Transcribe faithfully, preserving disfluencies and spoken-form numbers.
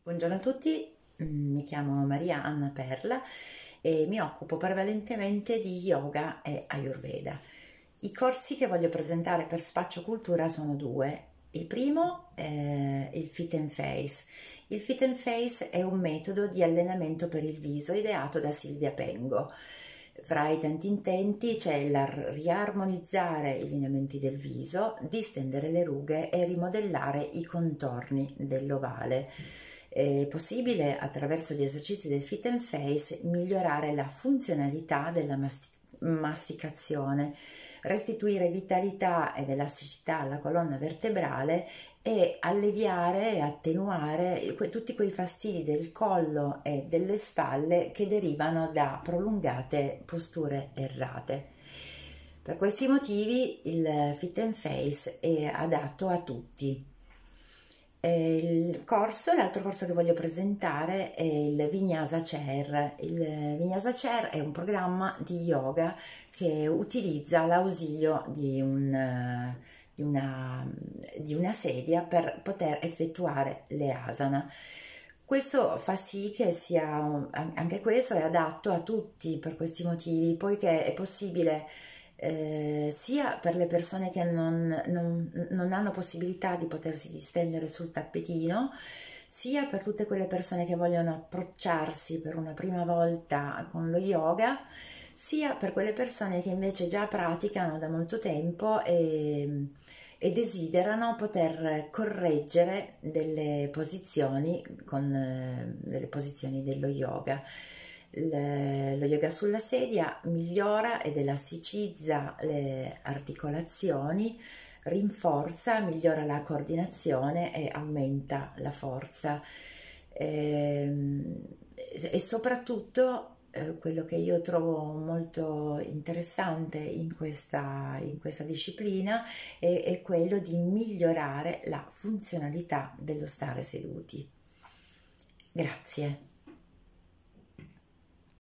Buongiorno a tutti, mm, mi chiamo Maria Anna Perla e mi occupo prevalentemente di yoga e Ayurveda. I corsi che voglio presentare per Spaccio Cultura sono due. Il primo è il Fit and Face. Il Fit and Face è un metodo di allenamento per il viso ideato da Silvia Pengo. Fra i tanti intenti c'è il riarmonizzare i lineamenti del viso, distendere le rughe e rimodellare i contorni dell'ovale. È possibile, attraverso gli esercizi del Fit and Face, migliorare la funzionalità della masti- masticazione, restituire vitalità ed elasticità alla colonna vertebrale e alleviare e attenuare que- tutti quei fastidi del collo e delle spalle che derivano da prolungate posture errate. Per questi motivi il Fit and Face è adatto a tutti. Il corso, l'altro corso che voglio presentare è il Vinyasa Chair. Il Vinyasa Chair è un programma di yoga che utilizza l'ausilio di, un, di, una, di una sedia per poter effettuare le asana. Questo fa sì che sia, anche questo è adatto a tutti per questi motivi, poiché è possibile eh, sia per le persone che non, non, non hanno possibilità di potersi distendere sul tappetino, sia per tutte quelle persone che vogliono approcciarsi per una prima volta con lo yoga, sia per quelle persone che invece già praticano da molto tempo e, e desiderano poter correggere delle posizioni con eh, delle posizioni dello yoga. Lo yoga sulla sedia migliora ed elasticizza le articolazioni, rinforza, migliora la coordinazione e aumenta la forza. E, e soprattutto eh, quello che io trovo molto interessante in questa, in questa disciplina è, è quello di migliorare la funzionalità dello stare seduti. Grazie.